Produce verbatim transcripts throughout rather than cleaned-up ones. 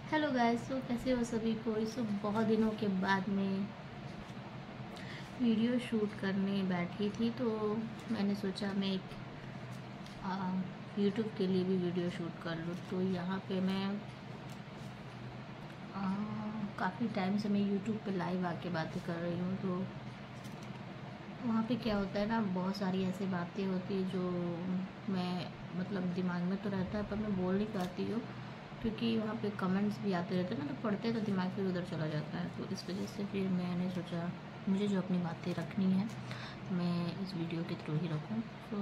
Hello guys, तो कैसे हो सभी कोई सो बहुत दिनों के बाद में वीडियो शूट करने बैठी थी। तो मैंने सोचा मैं एक यूट्यूब के लिए भी वीडियो शूट कर लूँ। तो यहाँ पे मैं काफ़ी टाइम से मैं यूट्यूब पे लाइव आके बातें कर रही हूँ। तो वहाँ पे क्या होता है ना, बहुत सारी ऐसी बातें होती है जो मैं मतलब दिमाग में तो रहता है पर मैं बोल नहीं पाती हूँ, क्योंकि वहाँ पे कमेंट्स भी आते रहते हैं ना, तो पढ़ते तो दिमाग फिर उधर चला जाता है। तो इस वजह से फिर मैंने सोचा मुझे जो अपनी बातें रखनी है मैं इस वीडियो के थ्रू ही रखूँ। तो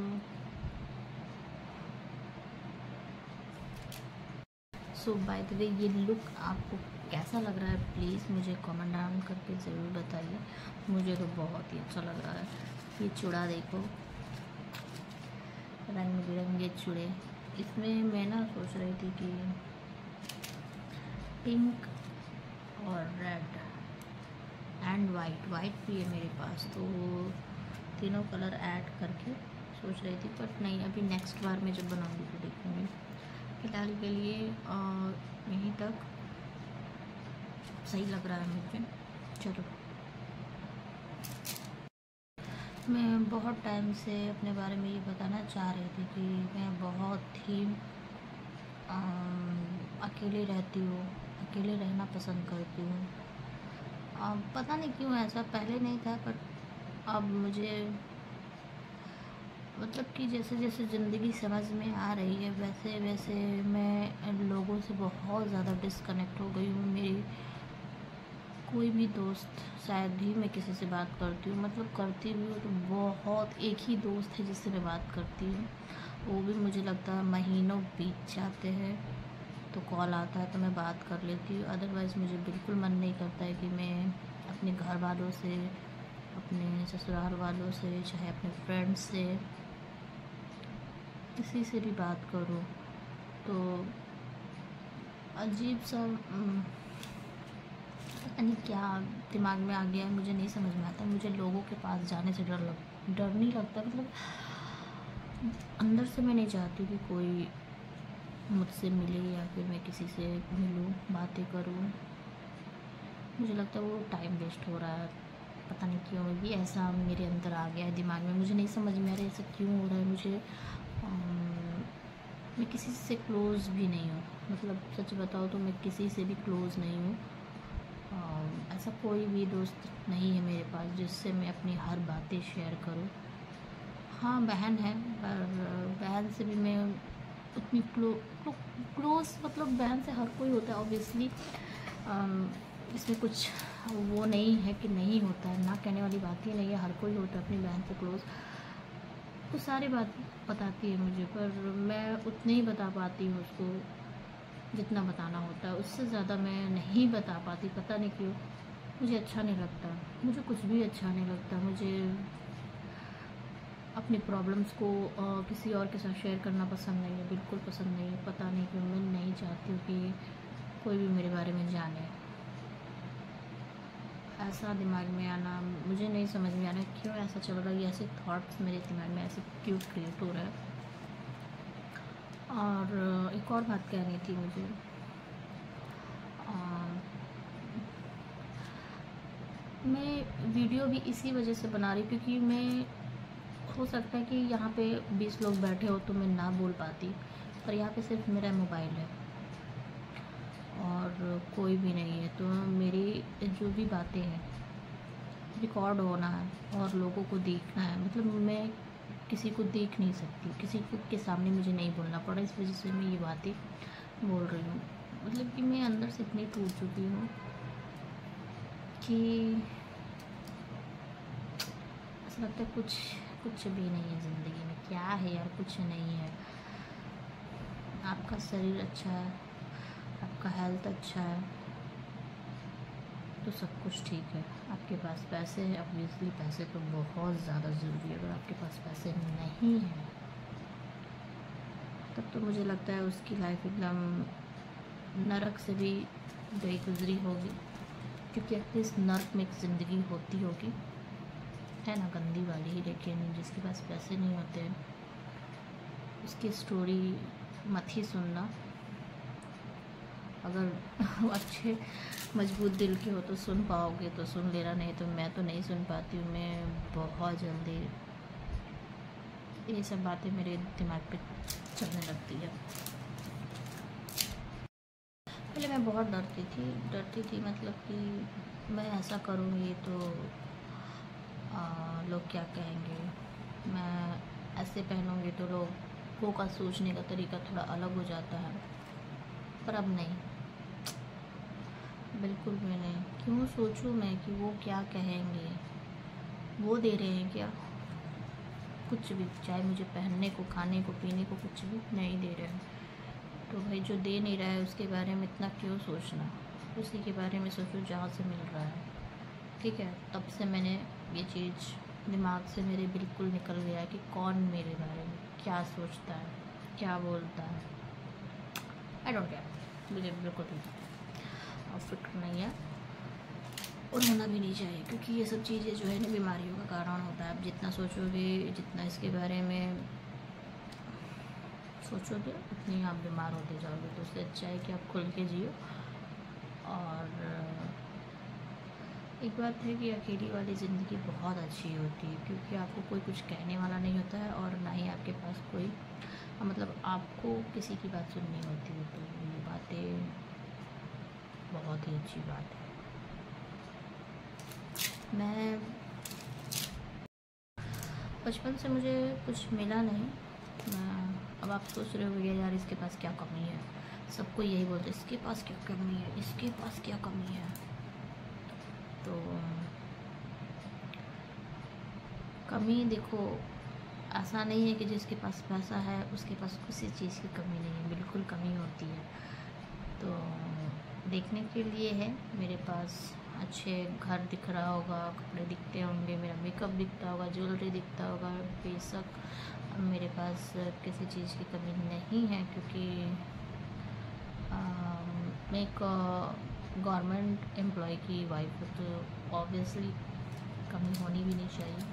सो बाय द वे, ये लुक आपको कैसा लग रहा है प्लीज़ मुझे कमेंट डाउन करके ज़रूर बताइए। मुझे तो बहुत ही अच्छा लग रहा है। ये चूड़ा देखो, रंग बिरंगे चूड़े। इसमें मैं ना सोच रही थी कि पिंक और रेड एंड वाइट वाइट भी है मेरे पास, तो तीनों कलर ऐड करके सोच रही थी। बट नहीं, अभी नेक्स्ट बार मैं जब बनाऊंगी तो देखूँगी। फ़िलहाल के लिए यहीं तक सही लग रहा है मुझे। चलो, मैं बहुत टाइम से अपने बारे में ये बताना चाह रही थी कि मैं बहुत ही आ, अकेले रहती हूँ, अकेले रहना पसंद करती हूँ। पता नहीं क्यों ऐसा पहले नहीं था, पर अब मुझे मतलब कि जैसे जैसे ज़िंदगी समझ में आ रही है वैसे वैसे मैं लोगों से बहुत ज़्यादा डिस्कनेक्ट हो गई हूँ। मेरी कोई भी दोस्त, शायद ही मैं किसी से बात करती हूँ, मतलब करती भी हूँ तो बहुत एक ही दोस्त है जिससे मैं बात करती हूँ। वो भी मुझे लगता है महीनों बीत जाते हैं तो कॉल आता है तो मैं बात कर लेती हूँ। अदरवाइज़ मुझे बिल्कुल मन नहीं करता है कि मैं अपने घर वालों से, अपने ससुराल वालों से, चाहे अपने फ्रेंड्स से, किसी से भी बात करूँ। तो अजीब सा पता नहीं क्या दिमाग में आ गया है, मुझे नहीं समझ में आता। मुझे लोगों के पास जाने से डर लग डर नहीं लगता, मतलब अंदर से मैं नहीं चाहती कि कोई मुझसे मिले या फिर मैं किसी से मिलूँ, बातें करूँ। मुझे लगता है वो टाइम वेस्ट हो रहा है। पता नहीं क्यों भी ऐसा मेरे अंदर आ गया है दिमाग में, मुझे नहीं समझ में आ रहा है ऐसा क्यों हो रहा है। मुझे आम, मैं किसी से क्लोज़ भी नहीं हूँ, मतलब सच बताओ तो मैं किसी से भी क्लोज़ नहीं हूँ। ऐसा कोई भी दोस्त नहीं है मेरे पास जिससे मैं अपनी हर बातें शेयर करूँ। हाँ, बहन है, पर बहन से भी मैं उतनी क्लो क्लोज़ मतलब बहन से हर कोई होता है ऑब्वियसली। इसमें कुछ वो नहीं है कि नहीं होता है, ना कहने वाली बात ही नहीं है, हर कोई होता है अपनी बहन से क्लोज़। वो सारी बात बताती है मुझे, पर मैं उतने ही बता पाती हूँ उसको जितना बताना होता है, उससे ज़्यादा मैं नहीं बता पाती। पता नहीं क्यों, मुझे अच्छा नहीं लगता, मुझे कुछ भी अच्छा नहीं लगता। मुझे अपनी प्रॉब्लम्स को आ, किसी और के साथ शेयर करना पसंद नहीं है, बिल्कुल पसंद नहीं है। पता नहीं क्यों मैं नहीं चाहती हूँ कि कोई भी मेरे बारे में जाने। ऐसा दिमाग में आना, मुझे नहीं समझ में आ रहा है क्यों ऐसा चल रहा है, ऐसे थॉट्स मेरे दिमाग में ऐसे क्यों क्रिएट हो रहा है। और एक और बात कहनी थी मुझे, आ, मैं वीडियो भी इसी वजह से बना रही क्योंकि मैं, हो सकता है कि यहाँ पे बीस लोग बैठे हो तो मैं ना बोल पाती, पर यहाँ पे सिर्फ मेरा मोबाइल है और कोई भी नहीं है। तो मेरी जो भी बातें हैं रिकॉर्ड होना है और लोगों को देखना है, मतलब मैं किसी को देख नहीं सकती, किसी को के सामने मुझे नहीं बोलना पड़ा, इस वजह से मैं ये बातें बोल रही हूँ। मतलब कि मैं अंदर से इतनी टूट चुकी हूँ कि ऐसा लगता है कुछ कुछ भी नहीं है ज़िंदगी में। क्या है यार, कुछ नहीं है। आपका शरीर अच्छा है, आपका हेल्थ अच्छा है तो सब कुछ ठीक है। आपके पास पैसे हैं, ऑब्वियसली पैसे तो बहुत ज़्यादा ज़रूरी है। अगर आपके पास पैसे नहीं हैं तब तो मुझे लगता है उसकी लाइफ एकदम नरक से भी गई गुजरी होगी, क्योंकि एटलीस्ट नर्क में एक ज़िंदगी होती होगी, है ना, गंदी वाली ही। लेकिन जिसके पास पैसे नहीं होते हैं उसकी स्टोरी मत ही सुनना। अगर अच्छे मजबूत दिल के हो तो सुन पाओगे तो सुन लेना, नहीं तो मैं तो नहीं सुन पाती हूँ। मैं बहुत जल्दी ये सब बातें मेरे दिमाग पे चलने लगती है। पहले मैं बहुत डरती थी डरती थी मतलब कि मैं ऐसा करूँगी तो आ, लोग क्या कहेंगे, मैं ऐसे पहनूँगी तो लोगों का सोचने का तरीका थोड़ा अलग हो जाता है। पर अब नहीं, बिल्कुल भी नहीं। क्यों सोचूं मैं कि वो क्या कहेंगे, वो दे रहे हैं क्या कुछ भी, चाहे मुझे पहनने को, खाने को, पीने को, कुछ भी नहीं दे रहे हैं। तो भाई जो दे नहीं रहा है उसके बारे में इतना क्यों सोचना, उसी के बारे में सोचो जहाँ से मिल रहा है। ठीक है, तब से मैंने ये चीज़ दिमाग से मेरे बिल्कुल निकल गया कि कौन मेरे बारे में क्या सोचता है, क्या बोलता है। आई डोंट केयर, मुझे बिल्कुल भी और फिक्र नहीं है और होना भी नहीं चाहिए, क्योंकि ये सब चीज़ें जो है ना बीमारियों का कारण होता है। आप जितना सोचोगे, जितना इसके बारे में सोचोगे, उतनी आप बीमार होते जाओगे। तो उससे अच्छा है कि आप खुल के जियो। और एक बात है कि अकेली वाली ज़िंदगी बहुत अच्छी होती है, क्योंकि आपको कोई कुछ कहने वाला नहीं होता है और ना ही आपके पास कोई, मतलब आपको किसी की बात सुननी होती है। तो ये बातें बहुत ही अच्छी बात है। मैं बचपन से मुझे कुछ मिला नहीं। मैं अब आप सोच रहे हो यार इसके पास क्या कमी है, सबको यही बोलते इसके पास क्या कमी है, इसके पास क्या कमी है। तो कमी देखो, ऐसा नहीं है कि जिसके पास पैसा है उसके पास किसी चीज़ की कमी नहीं है, बिल्कुल कमी होती है। तो देखने के लिए है, मेरे पास अच्छे घर दिख रहा होगा, कपड़े दिखते होंगे, मेरा मेकअप दिखता होगा, ज्वेलरी दिखता होगा, बेशक मेरे पास किसी चीज़ की कमी नहीं है, क्योंकि आ, मैं एक गवर्नमेंट एम्प्लॉय की वाइफ हूँ, तो ऑब्वियसली कमी होनी भी नहीं चाहिए।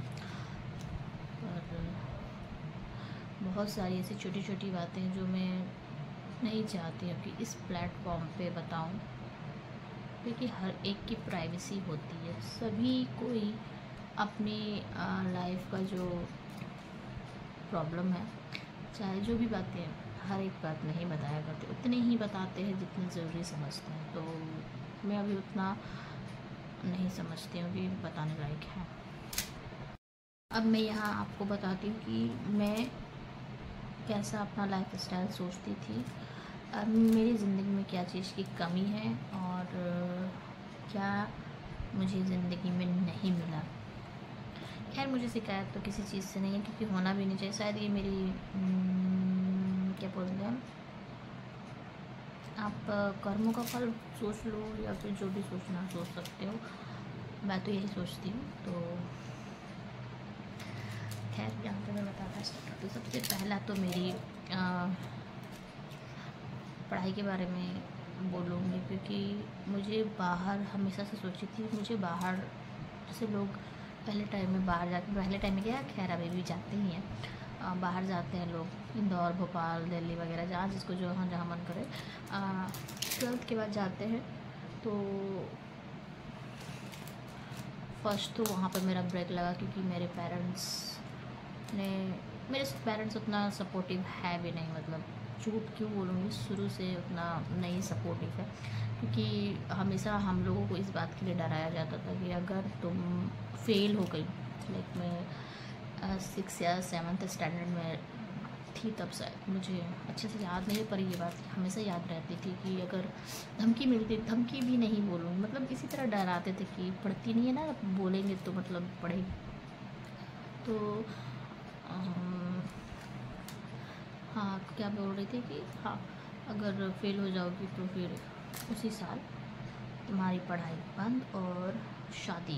और बहुत सारी ऐसी छोटी छोटी बातें जो मैं नहीं चाहती हूँ कि इस प्लेटफॉर्म पे बताऊँ, क्योंकि हर एक की प्राइवेसी होती है। सभी कोई अपनी लाइफ का जो प्रॉब्लम है, चाहे जो भी बातें हैं, हर एक बात नहीं बताया करते, उतने ही बताते हैं जितनी ज़रूरी समझते हैं। तो मैं अभी उतना नहीं समझती हूँ कि बताने लायक है। अब मैं यहाँ आपको बताती हूँ कि मैं कैसा अपना लाइफ स्टाइल सोचती थी, अब मेरी ज़िंदगी में क्या चीज़ की कमी है और क्या मुझे ज़िंदगी में नहीं मिला। खैर मुझे शिकायत तो किसी चीज़ से नहीं है, क्योंकि होना भी नहीं चाहिए। शायद ये मेरी क्या बोलते हैं, आप कर्मों का फल सोच लो या फिर जो भी सोचना सोच सकते हो, मैं तो यही सोचती हूँ। तो खैर यहाँ पे मैं बताना स्टार्ट करती हूँ। सबसे पहला तो मेरी आ, पढ़ाई के बारे में बोलूँगी, क्योंकि मुझे बाहर हमेशा से सोची थी, मुझे बाहर जैसे लोग पहले टाइम में बाहर जाते, पहले टाइम में क्या, खैर अभी भी जाते ही हैं, बाहर जाते हैं लोग, इंदौर, भोपाल, दिल्ली वगैरह, जहाँ जिसको जो हाँ जहाँ मन करे, ट्वेल्थ के बाद जाते हैं। तो फर्स्ट तो वहाँ पर मेरा ब्रेक लगा, क्योंकि मेरे पेरेंट्स ने, मेरे पेरेंट्स उतना सपोर्टिव है भी नहीं, मतलब झूठ क्यों बोलूँगी, शुरू से उतना नहीं सपोर्टिव है, क्योंकि हमेशा हम लोगों को इस बात के लिए डराया जाता था कि अगर तुम फेल हो गई, लाइक मैं सिक्स या सेवन्थ स्टैंडर्ड में थी तब, शायद मुझे अच्छे से याद नहीं है, पर ये बात हमेशा याद रहती थी कि अगर धमकी मिलती, धमकी भी नहीं बोलूँगी, मतलब इसी तरह डराते थे कि पढ़ती नहीं है ना, बोलेंगे तो मतलब पढ़ेगी। तो हाँ क्या बोल रही थी कि हाँ अगर फेल हो जाओगी तो फिर उसी साल तुम्हारी पढ़ाई बंद और शादी।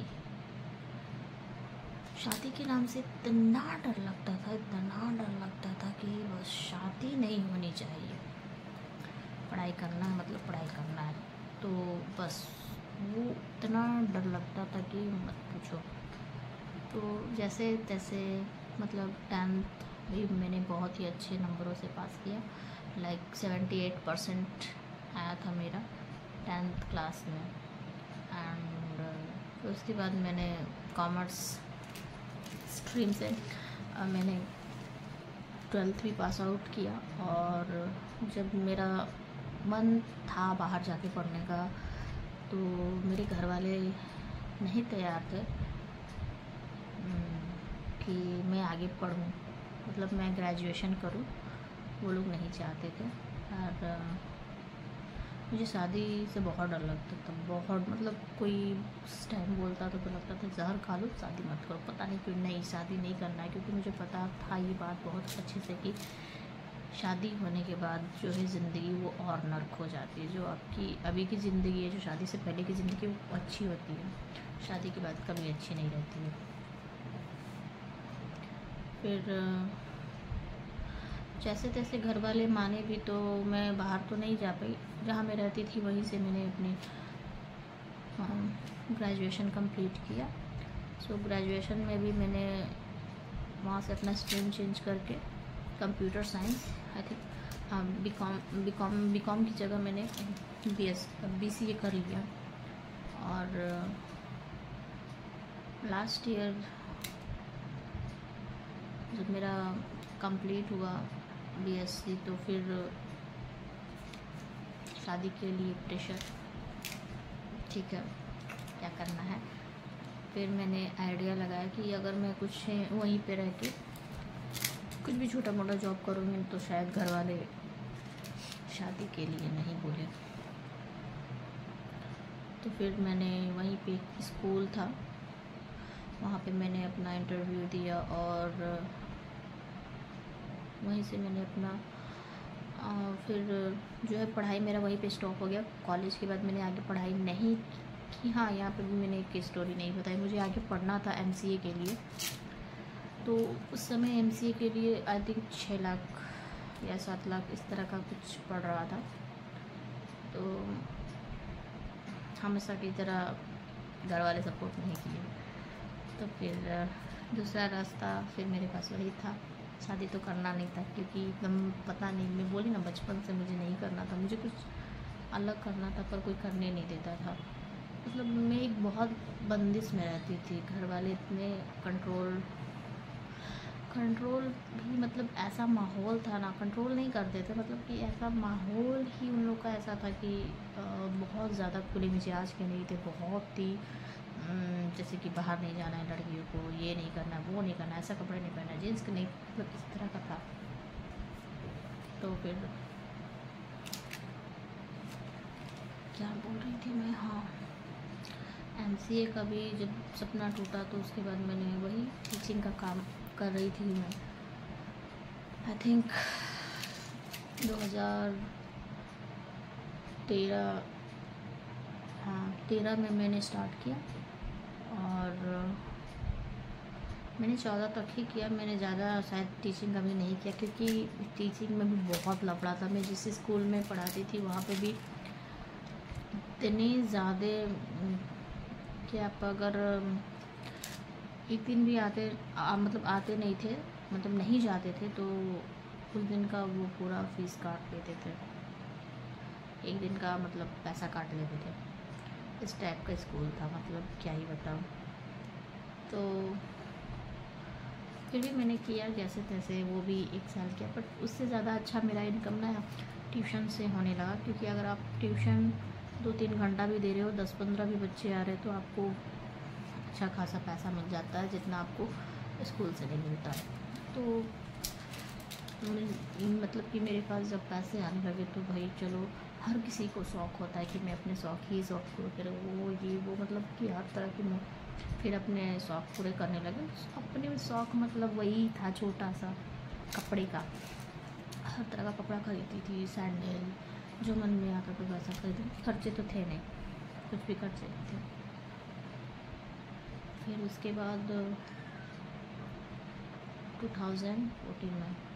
शादी के नाम से इतना डर लगता था, इतना डर लगता था कि बस शादी नहीं होनी चाहिए, पढ़ाई करना है मतलब पढ़ाई करना है। तो बस वो इतना डर लगता था कि मत पूछो। तो जैसे तैसे मतलब टेंथ भी मैंने बहुत ही अच्छे नंबरों से पास किया, लाइक सेवेंटी एट परसेंट आया था मेरा टेंथ क्लास में। एंड फिर उसके बाद मैंने कॉमर्स स्ट्रीम से uh, मैंने ट्वेल्थ भी पास आउट किया। और जब मेरा मन था बाहर जाके पढ़ने का, तो मेरे घर वाले नहीं तैयार थे कि मैं आगे पढ़ूं, मतलब मैं ग्रेजुएशन करूं, वो लोग नहीं चाहते थे। और मुझे शादी से बहुत डर लगता था, बहुत, मतलब कोई उस टाइम बोलता था तो लगता था जहर खा लो, शादी मत करो। पता नहीं क्यों नहीं, शादी नहीं करना है, क्योंकि मुझे पता था ये बात बहुत अच्छे से कि शादी होने के बाद जो है ज़िंदगी वो और नर्क हो जाती है। जो आपकी अभी की ज़िंदगी है, जो शादी से पहले की ज़िंदगी, वो अच्छी होती है, शादी के बाद कभी अच्छी नहीं रहती है। फिर जैसे तैसे घर वाले माने भी, तो मैं बाहर तो नहीं जा पाई। जहाँ मैं रहती थी वहीं से मैंने अपनी ग्रेजुएशन कंप्लीट किया। सो ग्रेजुएशन में भी मैंने वहाँ से अपना स्ट्रीम चेंज करके computer science, I think B com B com B com की जगह मैंने B S B C A कर लिया। और लास्ट ईयर जब मेरा कंप्लीट हुआ बी एस सी, तो फिर शादी के लिए प्रेशर, ठीक है क्या करना है। फिर मैंने आइडिया लगाया कि अगर मैं कुछ वहीं पे रह के कुछ भी छोटा मोटा जॉब करूँगी तो शायद घर वाले शादी के लिए नहीं बोले। तो फिर मैंने वहीं पे स्कूल था, वहाँ पे मैंने अपना इंटरव्यू दिया और वहीं से मैंने अपना आ, फिर जो है पढ़ाई मेरा वहीं पे स्टॉप हो गया। कॉलेज के बाद मैंने आगे पढ़ाई नहीं की। हाँ, यहाँ पे भी मैंने एक स्टोरी नहीं बताई। मुझे आगे पढ़ना था एम सी ए के लिए, तो उस समय एम सी ए के लिए आई थिंक छः लाख या सात लाख इस तरह का कुछ पड़ रहा था। तो हमेशा की तरह घर वाले सपोर्ट नहीं किए। तो फिर दूसरा रास्ता फिर मेरे पास वही था, शादी तो करना नहीं था, क्योंकि एकदम पता नहीं, मैं बोली ना बचपन से मुझे नहीं करना था, मुझे कुछ अलग करना था, पर कोई करने नहीं देता था। मतलब मैं एक बहुत बंदिश में रहती थी। घर वाले इतने कंट्रोल कंट्रोल भी, मतलब ऐसा माहौल था ना, कंट्रोल नहीं करते थे, मतलब कि ऐसा माहौल ही उन लोग का ऐसा था कि बहुत ज़्यादा खुले मिजाज के नहीं थे। बहुत ही जैसे कि बाहर नहीं जाना है लड़कियों को, ये नहीं करना, वो नहीं करना, ऐसा कपड़े नहीं पहनना, जीन्स के नहीं, मतलब इस तरह का था। तो फिर क्या बोल रही थी मैं, हाँ, एम सी ए का भी जब सपना टूटा तो उसके बाद मैंने वही टीचिंग का काम कर रही थी। मैं आई थिंक दो हज़ार तेरह, हाँ तेरह में मैंने स्टार्ट किया और मैंने चौदह तक ही किया। मैंने ज़्यादा शायद टीचिंग कभी नहीं किया, क्योंकि टीचिंग में भी बहुत लफड़ा था। मैं जिस स्कूल में पढ़ाती थी वहाँ पे भी इतने ज़्यादा कि आप अगर एक दिन भी आते आ, मतलब आते नहीं थे, मतलब नहीं जाते थे, तो उस दिन का वो पूरा फीस काट लेते थे, एक दिन का मतलब पैसा काट लेते थे। इस टाइप का स्कूल था, मतलब क्या ही बताऊँ। तो फिर भी मैंने किया जैसे तैसे, वो भी एक साल किया, बट उससे ज़्यादा अच्छा मेरा इनकम ना ट्यूशन से होने लगा। क्योंकि अगर आप ट्यूशन दो तीन घंटा भी दे रहे हो, दस पंद्रह भी बच्चे आ रहे हैं, तो आपको अच्छा खासा पैसा मिल जाता है, जितना आपको स्कूल से नहीं मिलता है। तो मतलब कि मेरे पास जब पैसे आने लगे तो भाई चलो, हर किसी को शौक़ होता है कि मैं अपने शौक़ ही शौक़ पूरे करूँ, वो ये वो, मतलब कि हर तरह की मैं फिर अपने शौक़ पूरे करने लगे। अपने शौक़ मतलब वही था, छोटा सा कपड़े का, हर तरह का कपड़ा खरीदती थी, सैंडल, जो मन में आता था वैसा खरीदी। खर्चे तो थे नहीं, कुछ भी खर्चे नहीं थे। फिर उसके बाद टू थाउजेंड फोर्टीन में